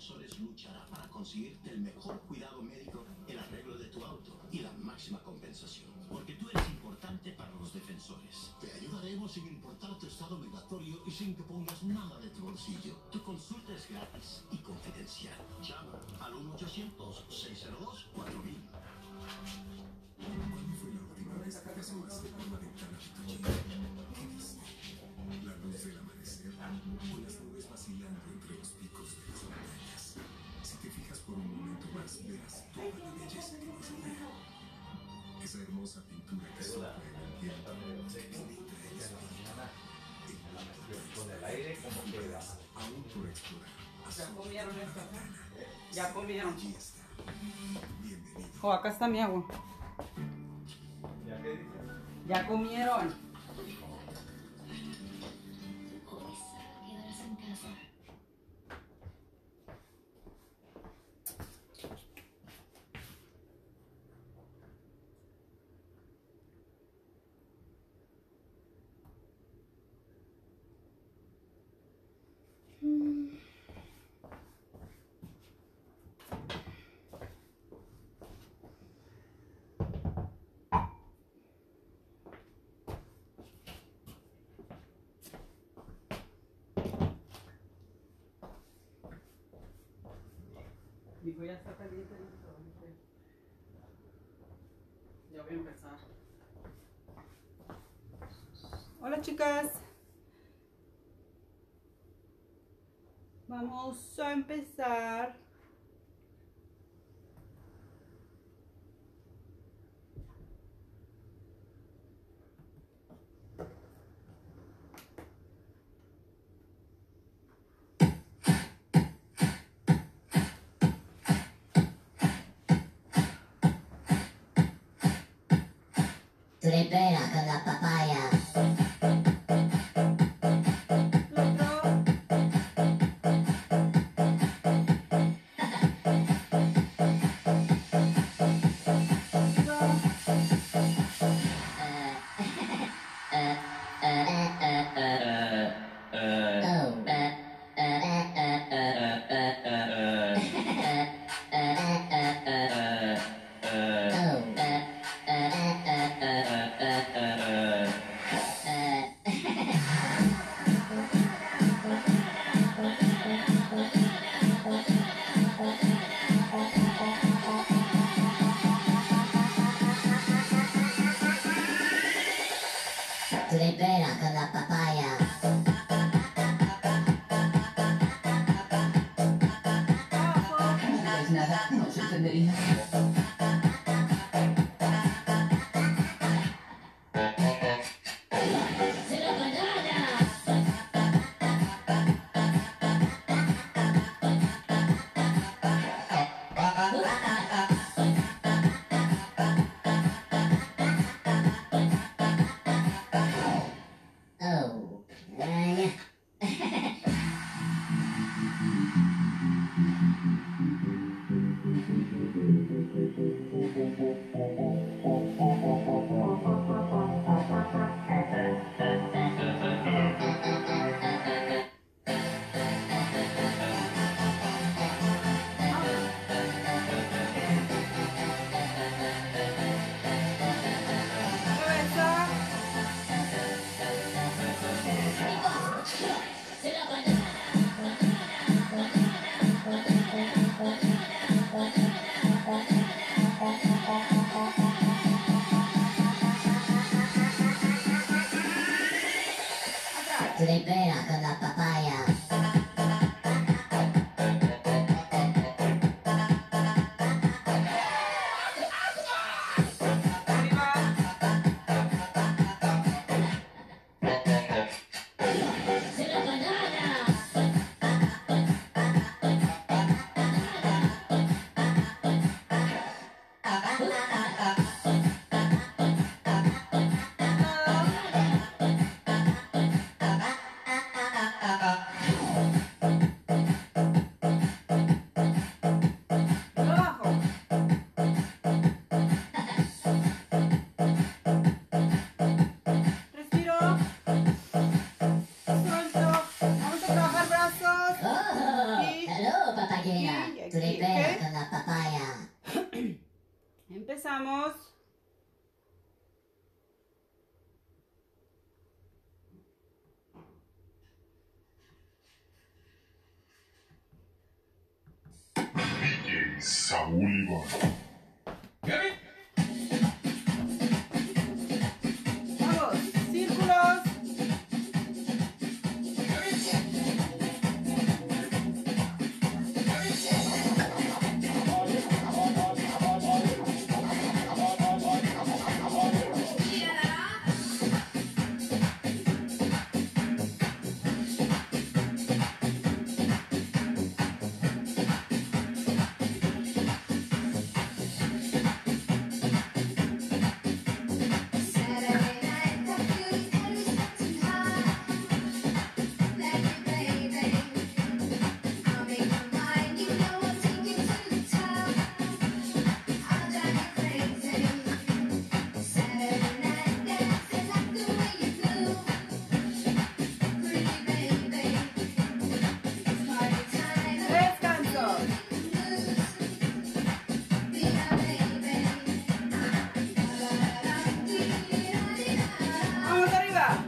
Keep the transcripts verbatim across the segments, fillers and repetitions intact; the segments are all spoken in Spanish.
Defensores luchará para conseguirte el mejor cuidado médico, el arreglo de tu auto y la máxima compensación. Porque tú eres importante para los Defensores. Te ayudaremos sin importar tu estado migratorio y sin que pongas nada de tu bolsillo. Tu consulta es gratis y confidencial. Llama al uno ochocientos, seis cero dos, cuatro mil. ¿Cuándo fue la última vez que te asomaste por la ventana de tu jeep? ¿Qué viste? ¿La luz del amanecer? ¿O las nubes vacilando entre los picos de las montañas? Si te fijas por un momento más, verás toda la belleza que nos rodea. Esa hermosa pintura que sopla en el viento, pinta el espíritu. Con el aire como que da. Aún por explorar. ¿Ya comieron esto? ¿Ya comieron? Allí está. Bienvenido. Oh, acá está mi agua. ¿Ya qué dices? ¿Ya comieron? Hoy Sara quedarás en casa. Dijo, ya está caliente. Ya voy a empezar. Hola, chicas. Vamos a empezar. Tripera con la papaya. Tripera con la papaya. No es nada, no se entendería. Oh, vaya. Pera, aquí y tú eres aquí, pera ¿ok? con la papaya. Empezamos. D J Saúl Iván. Vamos, círculos. Descanso. Vamos arriba.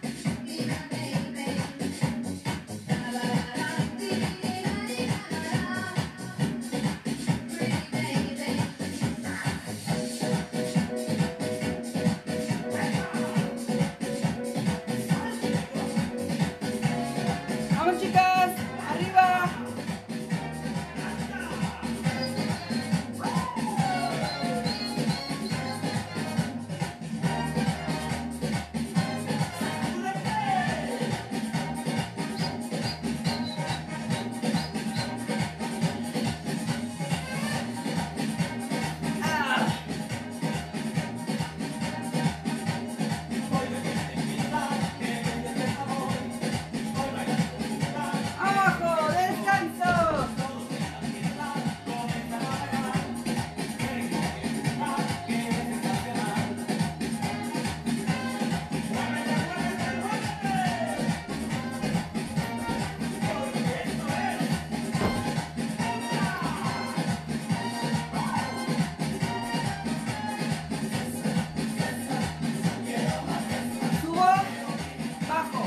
Vamos, chicas, arriba. Abajo, descanso. Subo, bajo.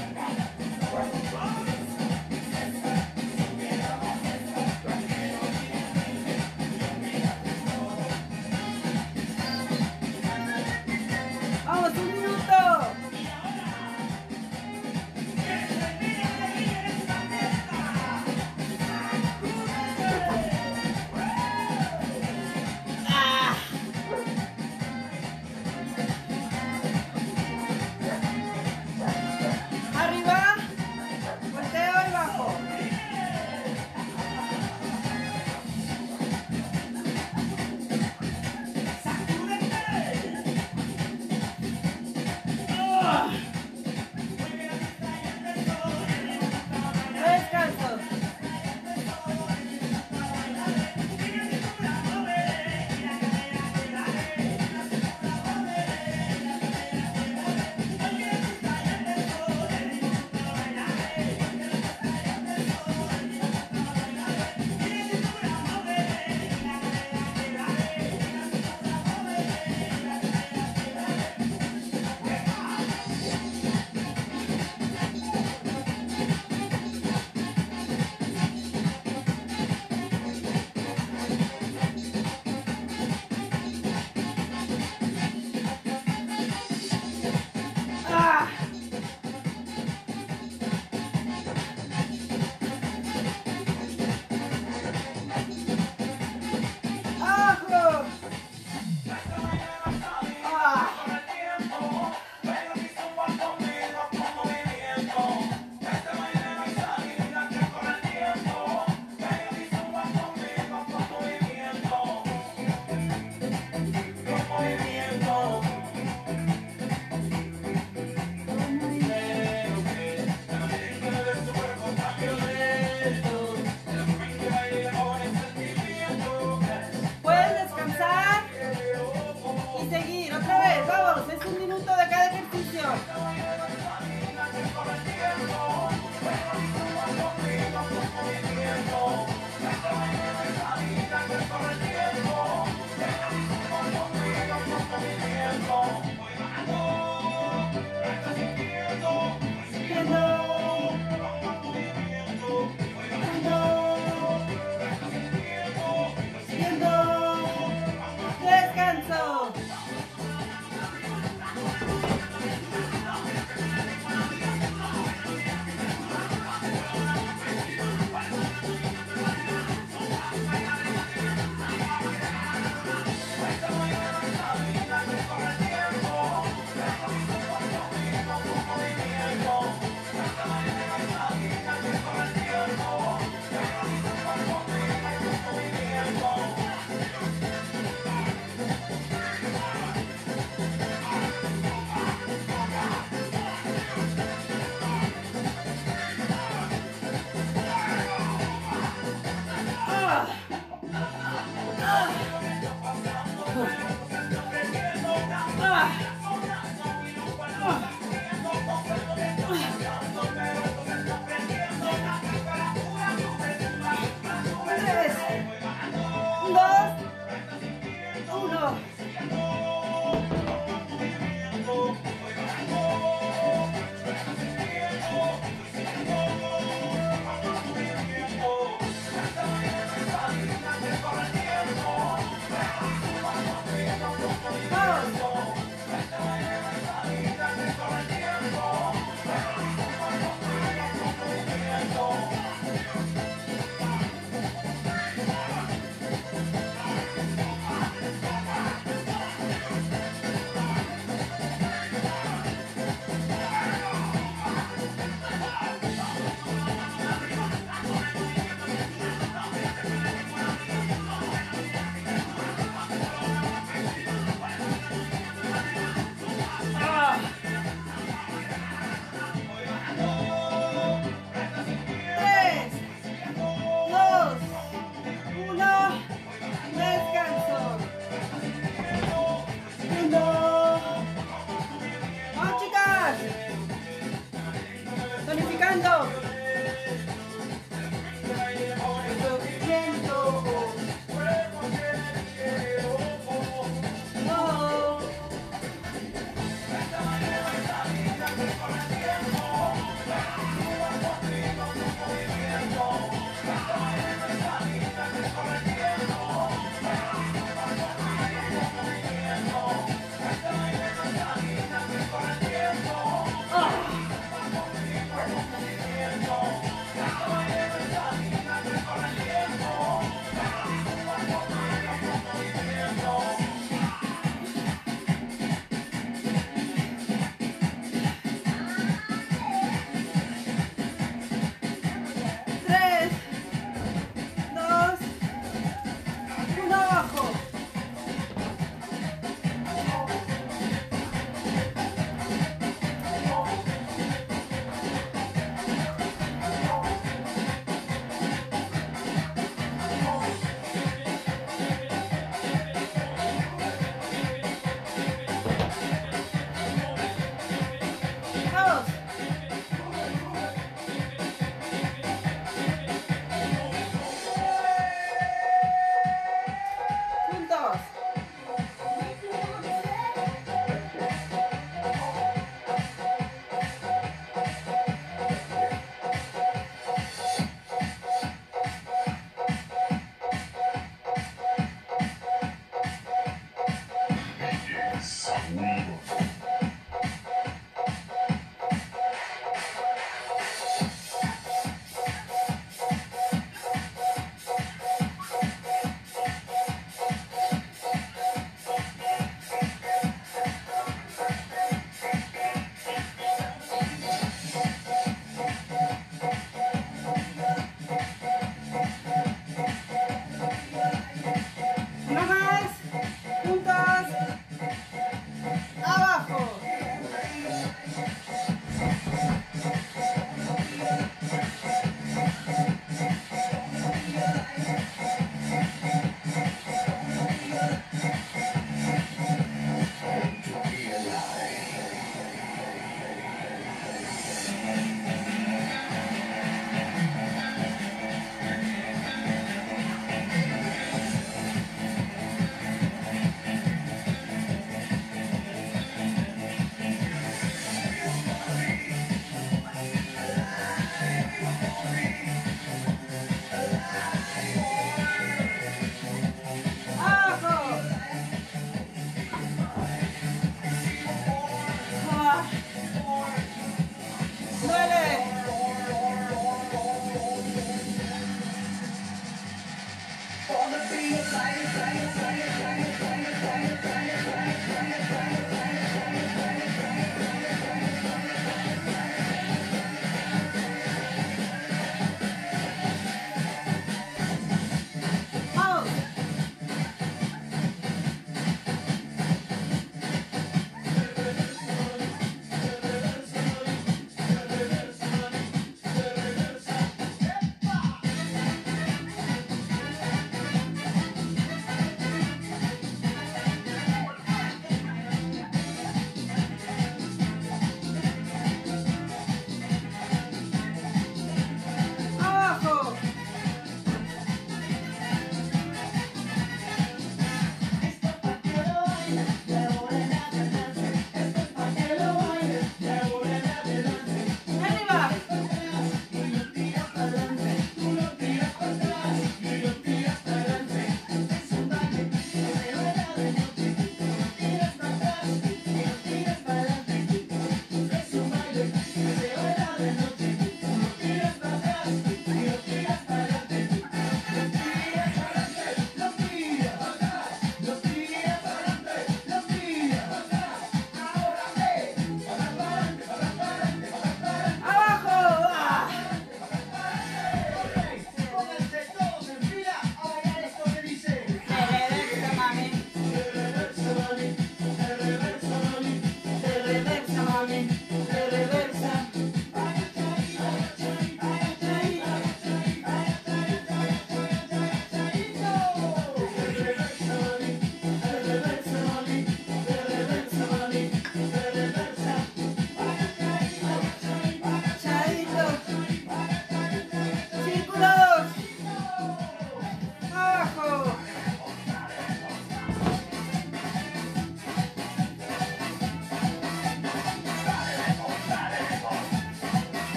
Vamos, un minuto. Ah. Arriba, volteo y bajo. Ah. Descanso.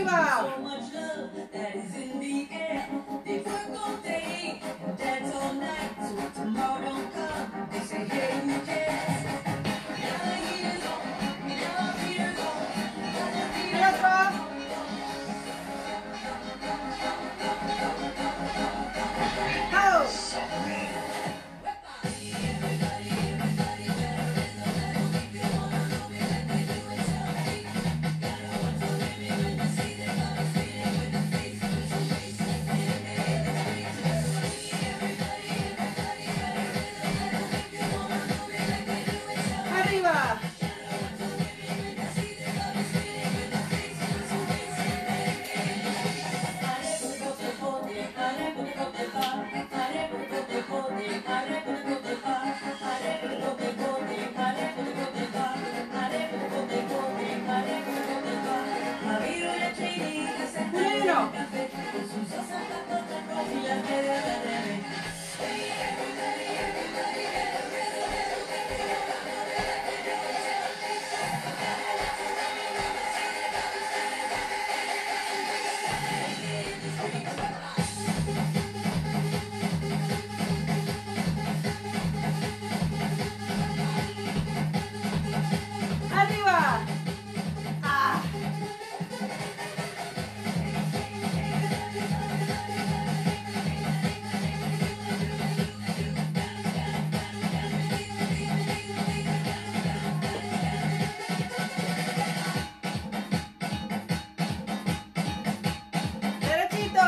Arriba. Y otro. Vamos. Arriba. Uno. Arriba. Ah. Derechito.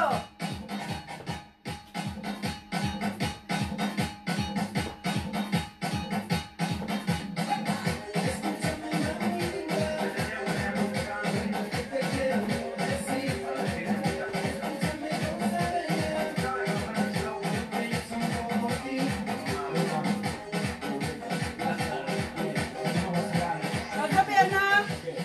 Otra pierna.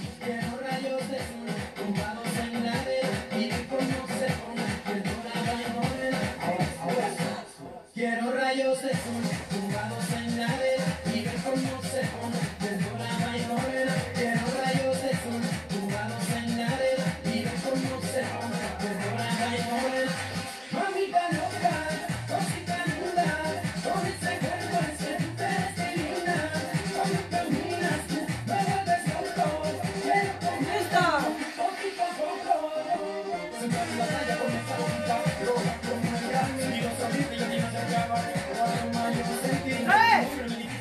Quiero rayos de sol tumbados en la arena y ver cómo se pone desde la mañana. Quiero rayos de sol tumbados en la arena y ver cómo se pone desde la mañana. Mamita loca, cosita linda, con ese cuerpo ese tú eres divina. Cuando caminas tú me vuelves loco, quiero Listo. poquito a poco. Sentar en la playa con esta bonita ropa como el gran y los amigos y la niña se acaba. ¡Tres!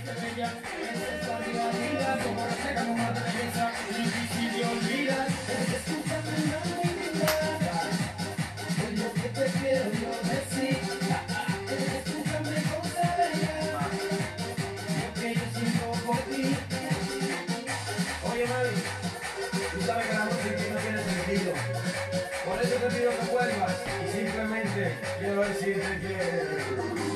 Oye, Mari, tú sabes que la música no tiene sentido. Por eso te pido que vuelvas y simplemente quiero decirte que...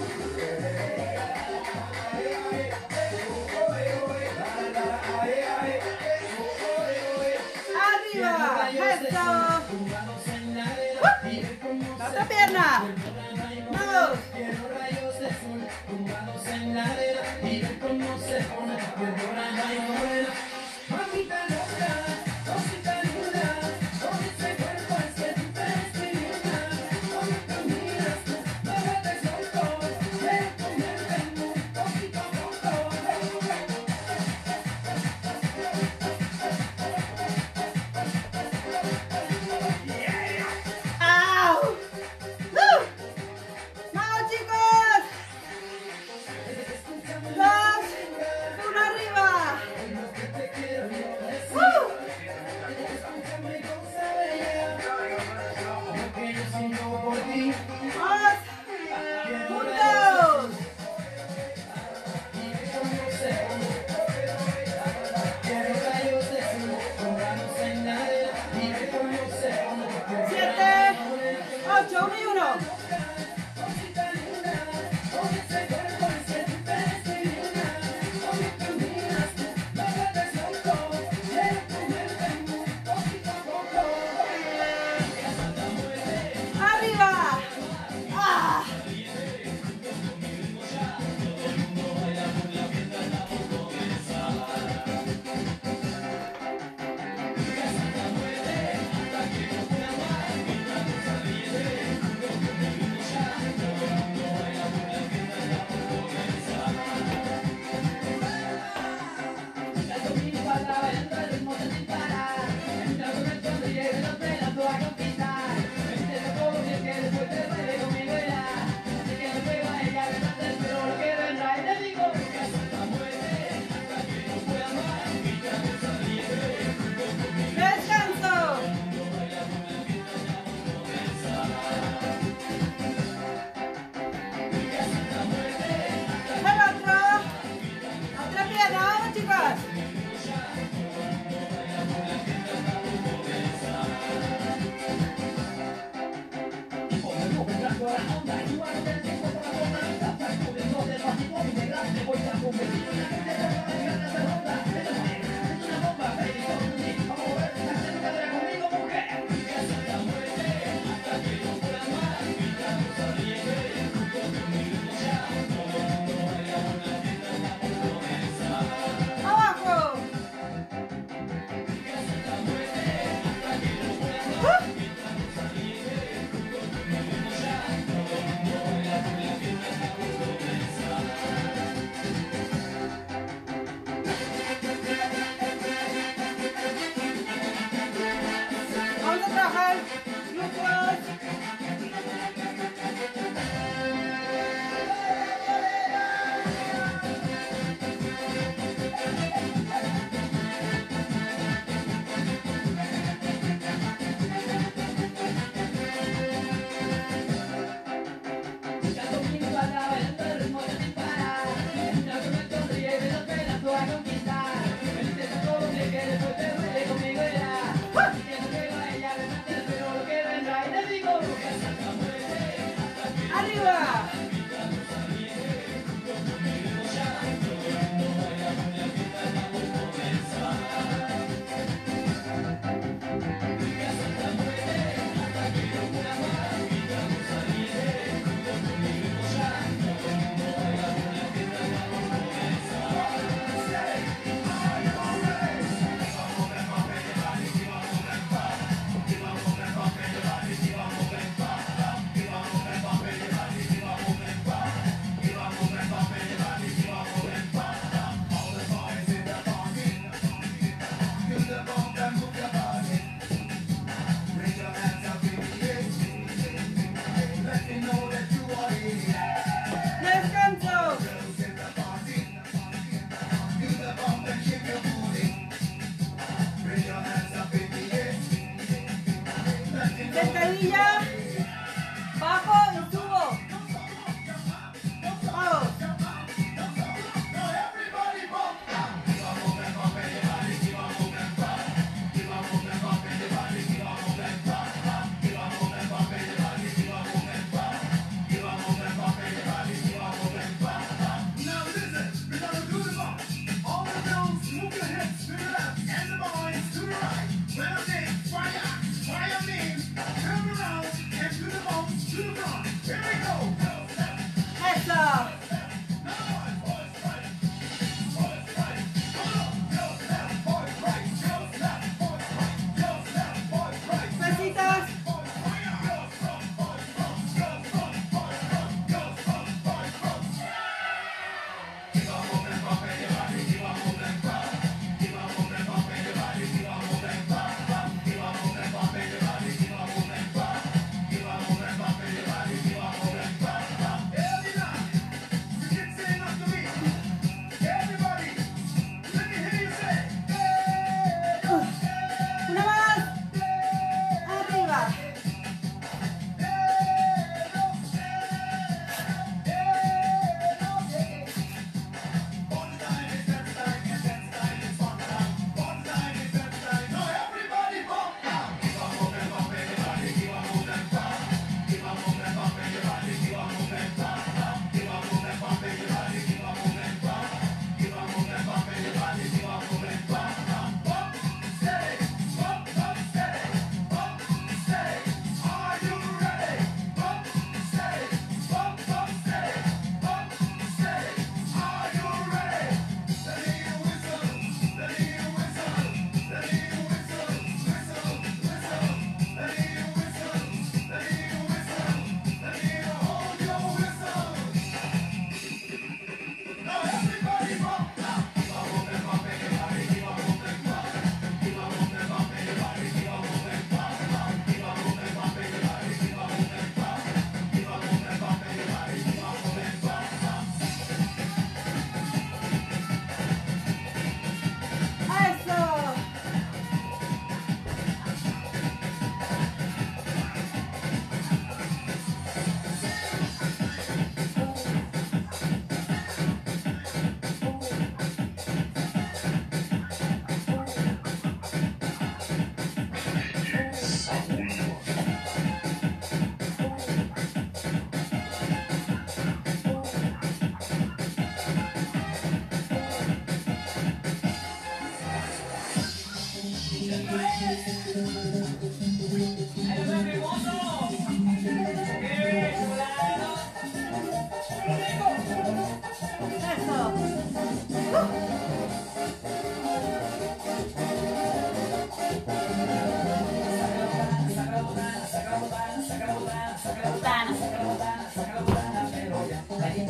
Arriba. Eso. La otra pierna. Vamos. Quiero rayos de sol tumbados en la arena y ver cómo se pone desde la mañana. Mamita loca, cosita linda, con ese cuerpo es que tú eres divina. Cuando caminas tú me vuelves loco.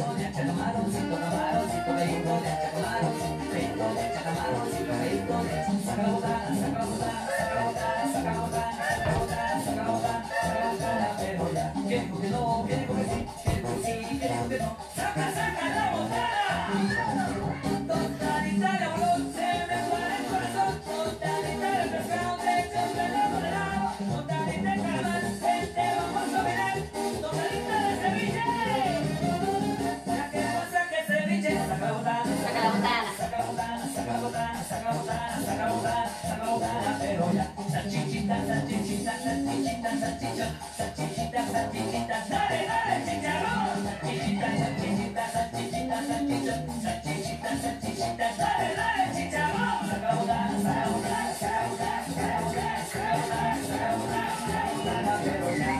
de hacha, camaroncito, camaroncito, peito de hacha, camaroncito, peito de hacha, camaroncito, peito de hacha. Saca la botana, saca la botana, saca la botana, saca la botana, saca la botana, saca la botana, saca la botana, pero ya. Quiere que no, quiere que sí, quiere que sí, quiere que no. Saca, saca la botana. Totalita de bolón, se me para el corazón. Totalita de pescado, de hecho, de la moderado. Totalita de caramel, vente, vamos a bailar. Totalita de ceviche. Ya que pasa que ceviche, saca la botana, Saca la botana. saca la botana, saca la botana, saca la botana, saca la botana, saca la botana, pero ya. Salchichita, salchichita, salchichita, salchicha, salchichita, salchichita, dale, dale, chicharrón. Salchichita, salchichita, salchichita, salchicha, salchichita, salchichita, dale, dale, chicharrón. Saca la botana, saca la botana, saca la botana, saca la botana, saca la botana, saca la botana, saca la botana, pero ya.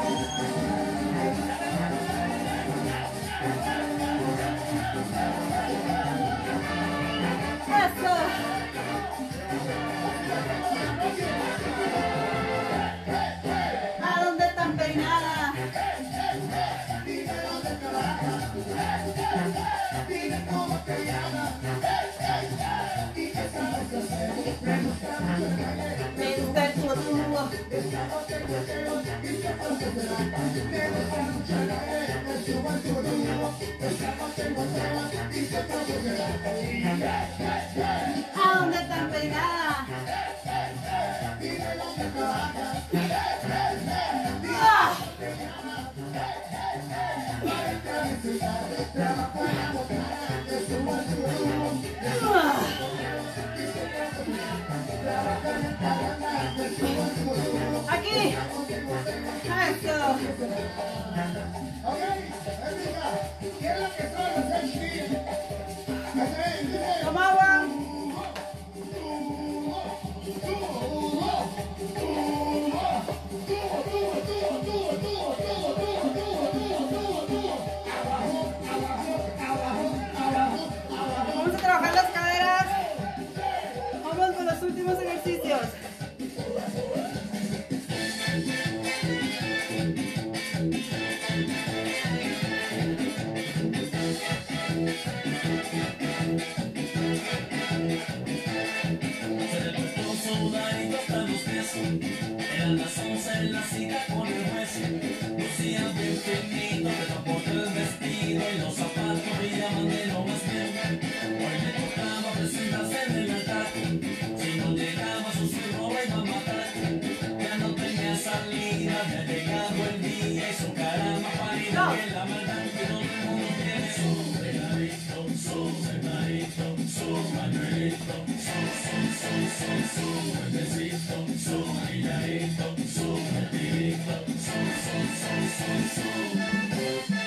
Eso. ¿A dónde están peinadas? Me gusta el tubo. ¿A dónde están peinadas? ¡Ah! Aquí. Eso. Toma agua. Vamos a trabajar las caderas. Vamos con los últimos ejercicios. Se le puso sudadito hasta los pies. Eran las once en la cita con el juez. Lucía bien finito, pero por el vestido y los zapatos brillaban de lo más bien. Hoy le tocaba presentarse en el altar. Si no llegaba su suegro la iba a matar. Ya no tenía salida, había llegado el día y su cara más pálida que la maldad que todo el mundo tiene. Su pegadito, su pegadito, su manuelito, su, su, su, su, su bebecito, su brilladito, su vestidito, su, su, su, su, su.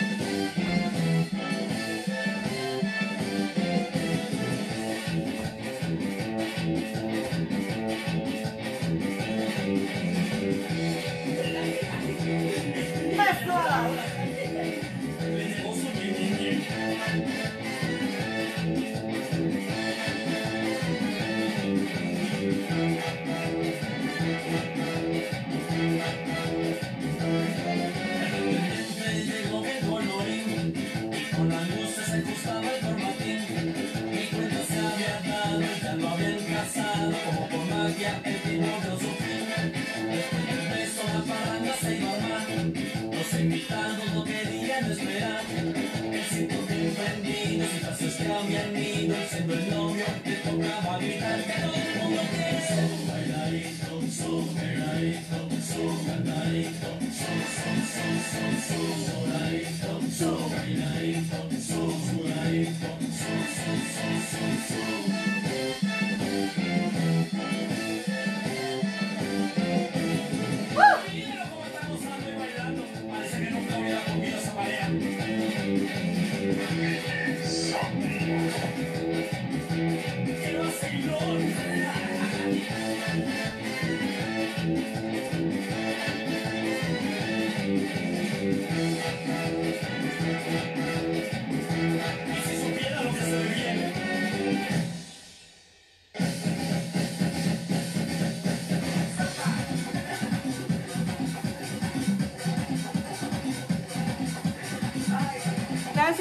Llegó el colorín y con las luces se ajustaba el formatín. Mi cuenta se había dado y ya lo habían casado. Como por magia el tipo dio su fin. Después del beso la parranda se iba a armar. Los invitados no querían esperar. El sitio bien prendido, situaciones que habían ido. Y siendo el novio le tocaba gritar que todo el mundo quiere su bailadito, su pegadito, su cantadito, su, su, su, su, su, doradito, su bailadito, su sudadito, su, su.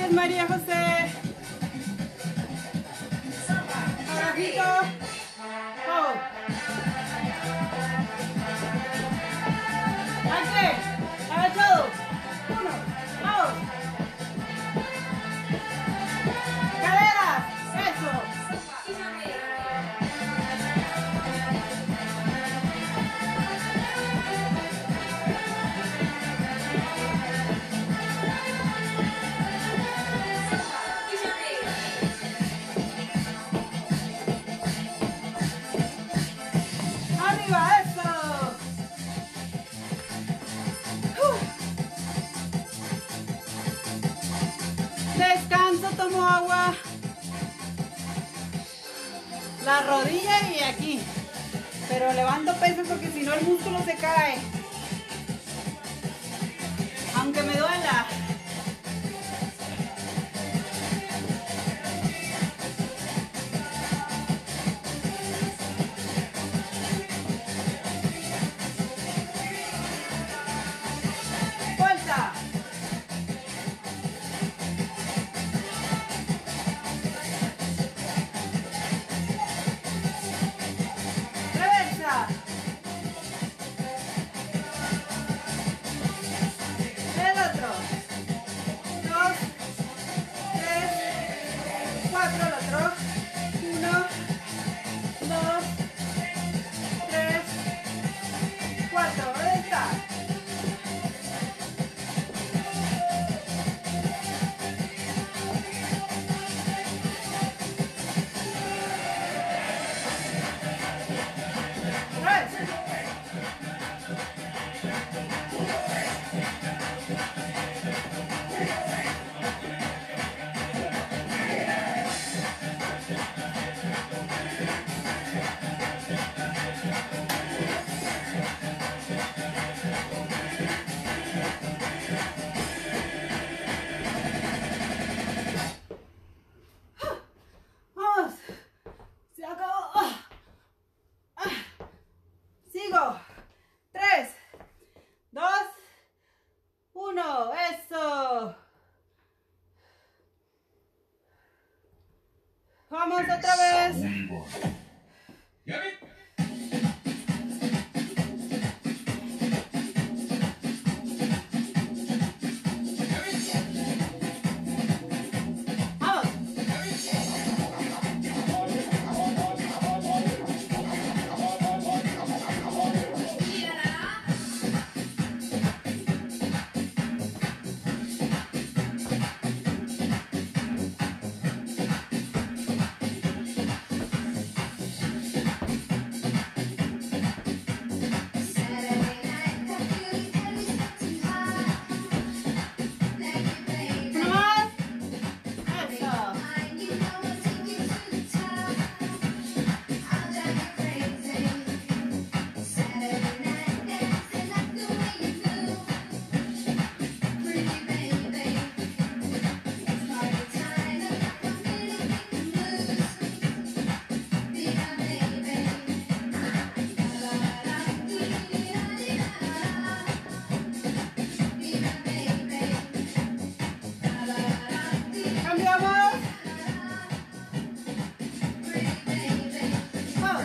vez, María José. Abajito. Vamos. Aquí. Agachado. Uno. Vamos. Caderas. Eso. Arriba, eso. Uh. Descanso, tomo agua. La rodilla y aquí. Pero levanto peso porque si no el músculo se cae. Aunque me duela. Vuelta. Reversa. El otro. Dos. Tres. Cuatro. El otro. Uno. Dos. Tres. Cuatro. ¿Dónde está? Tres. Vamos. Se acabó. Ah. Ah. Sigo. Tres, dos, uno. Eso. Vamos otra vez. Vamos. Uno más. Eso. Cambiamos. Vamos.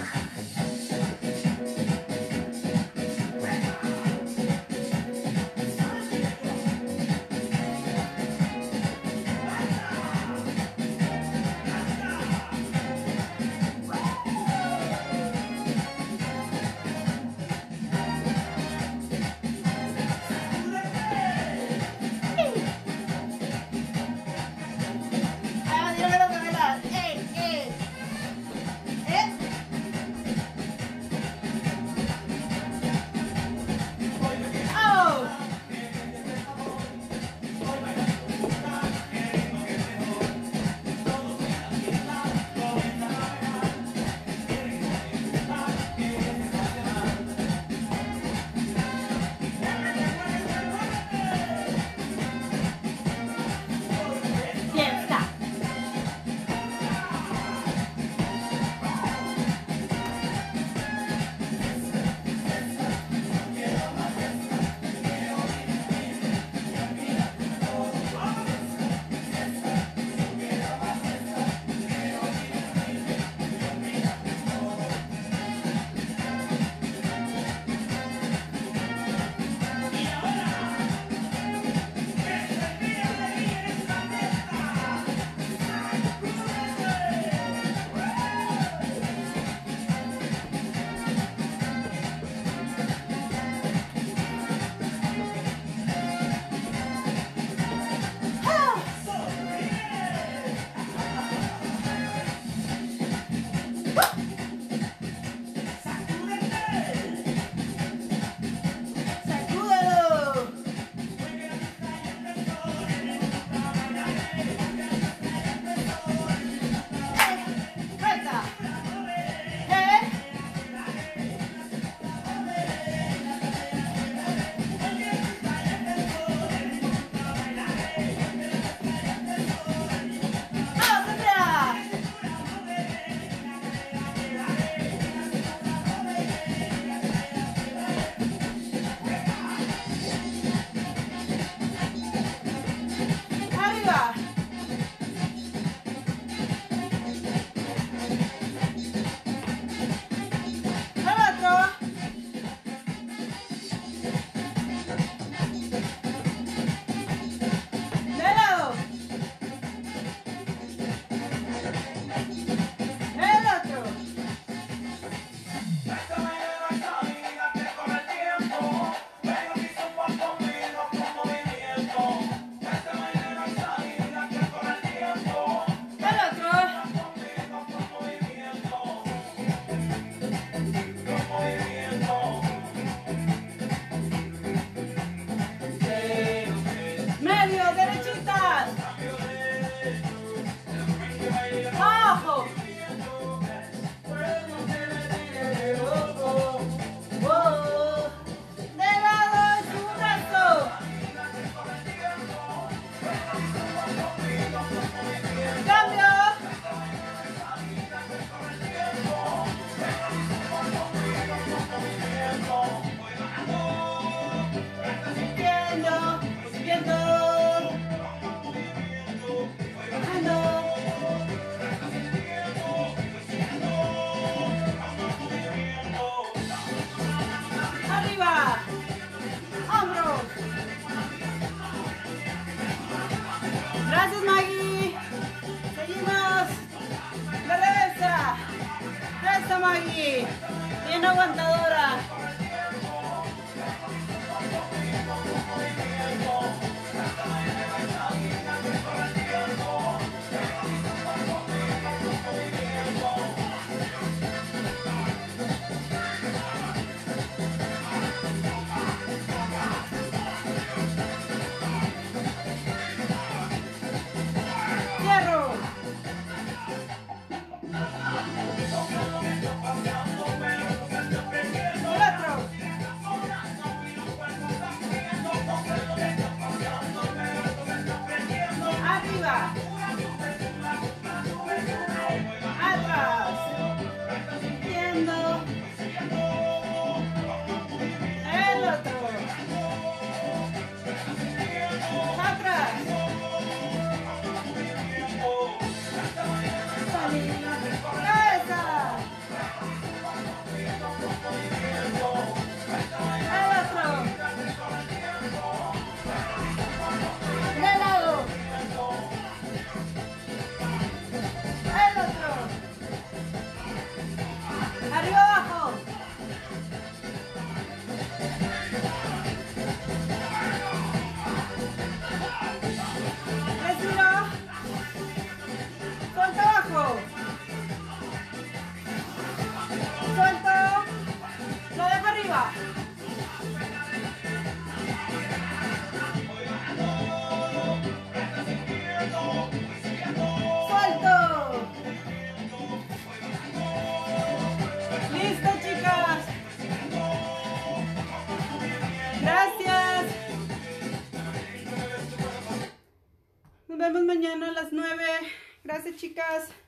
mañana a las nueve. Gracias, chicas.